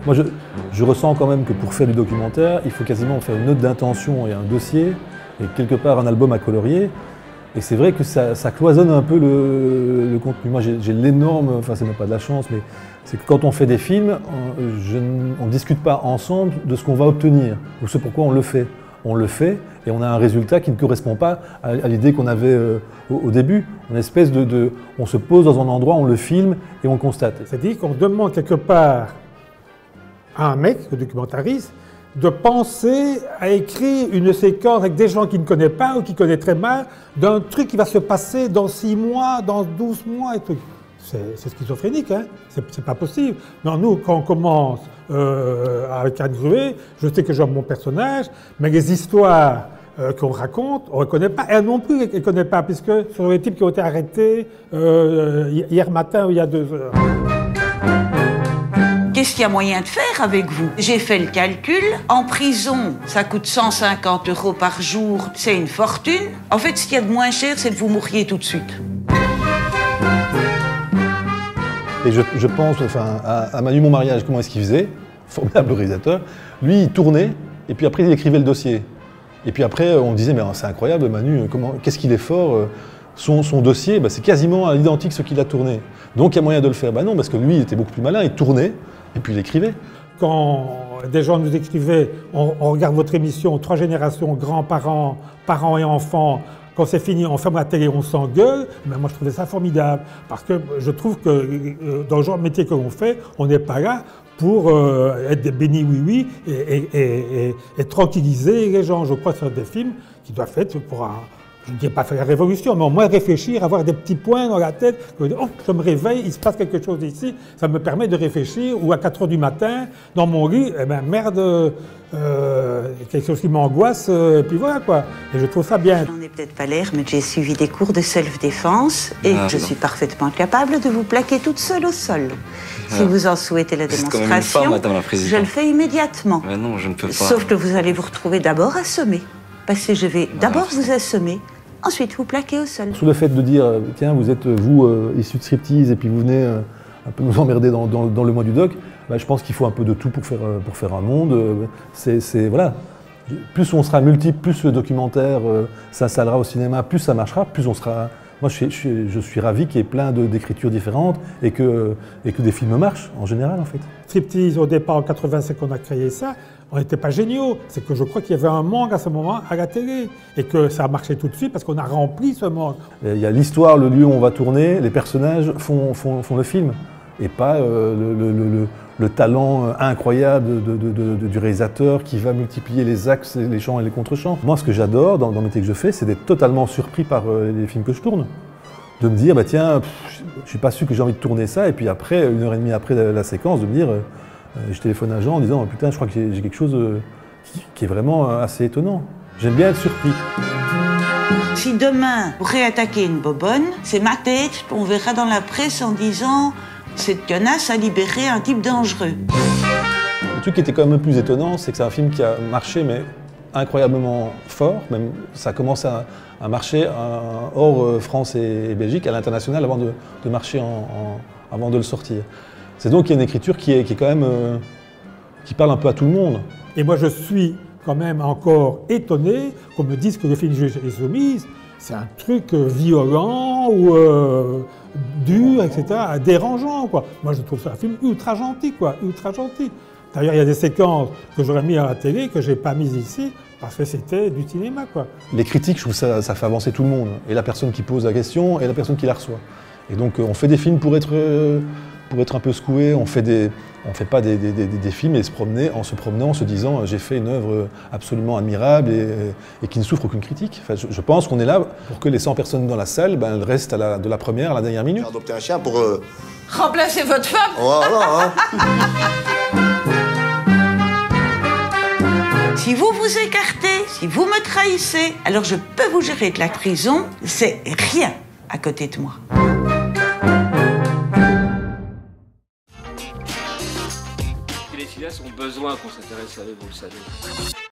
Moi, je ressens quand même que pour faire du documentaire, il faut quasiment faire une note d'intention et un dossier, et quelque part un album à colorier. Et c'est vrai que ça cloisonne un peu le contenu. Moi, j'ai l'énorme, enfin, c'est même pas de la chance, mais c'est que quand on fait des films, on ne discute pas ensemble de ce qu'on va obtenir, ou ce pourquoi on le fait. On le fait et on a un résultat qui ne correspond pas à l'idée qu'on avait au début. Une espèce on se pose dans un endroit, on le filme et on constate. C'est-à-dire qu'on demande quelque part à un mec, le documentariste, de penser à écrire une séquence avec des gens qu'il ne connaît pas ou qu'il connaît très mal, d'un truc qui va se passer dans 6 mois, dans 12 mois et tout. C'est schizophrénique, hein? C'est pas possible. Non, nous, quand on commence avec Anne Gruet, je sais que j'aime mon personnage, mais les histoires qu'on raconte, on ne connaît pas. Elle non plus, elle ne connaît pas, puisque ce sont les types qui ont été arrêtés hier matin ou il y a 2 heures. Qu'est-ce qu'il y a moyen de faire avec vous? J'ai fait le calcul. En prison, ça coûte 150 € par jour. C'est une fortune. En fait, ce qu'il y a de moins cher, c'est que vous mouriez tout de suite. Et je pense enfin, à Manu Monmariage, comment est-ce qu'il faisait? Formidable réalisateur. Lui, il tournait, et puis après, il écrivait le dossier. Et puis après, on disait, mais c'est incroyable, Manu, qu'est-ce qu'il est fort. Son dossier, c'est quasiment à l'identique ce qu'il a tourné. Donc il y a moyen de le faire. Non, parce que lui, il était beaucoup plus malin, il tournait, et puis il écrivait. Quand des gens nous écrivaient, on regarde votre émission, 3 générations, grands-parents, parents et enfants, quand c'est fini, on ferme la télé, on s'engueule, mais moi je trouvais ça formidable, parce que je trouve que dans le genre de métier que l'on fait, on n'est pas là pour être des bénis oui-oui et tranquilliser les gens. Je crois que ce sont des films qui doivent être pour je ne dis pas faire la révolution, mais au moins réfléchir, avoir des petits points dans la tête. Oh, je me réveille, il se passe quelque chose ici. Ça me permet de réfléchir. Ou à 4 h du matin, dans mon lit, eh ben merde, quelque chose qui m'angoisse, et puis voilà quoi. Et je trouve ça bien. J'en ai peut-être pas l'air, mais j'ai suivi des cours de self-défense et je suis parfaitement capable de vous plaquer toute seule au sol. Si vous en souhaitez la démonstration, femme, Madame la Présidente. Je le fais immédiatement. Mais non, je ne peux pas. Sauf que vous allez vous retrouver d'abord assommé. Parce que je vais d'abord vous assommer. Ensuite, vous plaquez au sol. Sous le fait de dire, tiens, vous êtes, vous, issu de striptease, et puis vous venez un peu nous emmerder dans le mois du doc, je pense qu'il faut un peu de tout pour faire un monde. Voilà. Plus on sera multiple, plus le documentaire s'installera au cinéma, plus ça marchera, plus on sera... Moi, je suis ravi qu'il y ait plein d'écritures différentes et que des films marchent, en général, en fait. Striptease, au départ, en 87, qu'on a créé ça, on n'était pas géniaux. C'est que je crois qu'il y avait un manque à ce moment à la télé et que ça a marché tout de suite parce qu'on a rempli ce manque. Il y a l'histoire, le lieu où on va tourner, les personnages font le film et pas le talent incroyable du réalisateur qui va multiplier les axes, les chants et les contre-chants. Moi, ce que j'adore dans le métier que je fais, c'est d'être totalement surpris par les films que je tourne. De me dire, tiens, je suis pas sûr que j'ai envie de tourner ça, et puis après, 1h30 après la séquence, de me dire, je téléphone à Jean en disant, putain, je crois que j'ai quelque chose qui est vraiment assez étonnant. J'aime bien être surpris. Si demain, vous réattaquez une bobonne, c'est ma tête, on verra dans la presse en disant cette connasse a libéré un type dangereux. Le truc qui était quand même le plus étonnant, c'est que c'est un film qui a marché, mais incroyablement fort. Même, ça commence à marcher hors France et Belgique, à l'international, avant de marcher avant de le sortir. C'est donc qu'il y a une écriture qui est quand même... qui parle un peu à tout le monde. Et moi, je suis quand même encore étonné qu'on me dise que le film Juge et Soumise, c'est un truc violent ou dur, etc., dérangeant, quoi. Moi, je trouve ça un film ultra gentil, quoi, ultra gentil. D'ailleurs, il y a des séquences que j'aurais mis à la télé, que je n'ai pas mises ici, parce que c'était du cinéma, quoi. Les critiques, je trouve ça fait avancer tout le monde. Et la personne qui pose la question, et la personne qui la reçoit. Et donc, on fait des films pour être un peu secoué, on fait pas des films et en se promenant, en se disant j'ai fait une œuvre absolument admirable et qui ne souffre aucune critique. Enfin, je pense qu'on est là pour que les 100 personnes dans la salle, elles restent de la première à la dernière minute. J'ai adopté un chien pour... Remplacer votre femme. Voilà, Si vous vous écartez, si vous me trahissez, alors je peux vous gérer de la prison, c'est rien à côté de moi. Les cinéastes ont besoin qu'on s'intéresse à eux, vous le savez.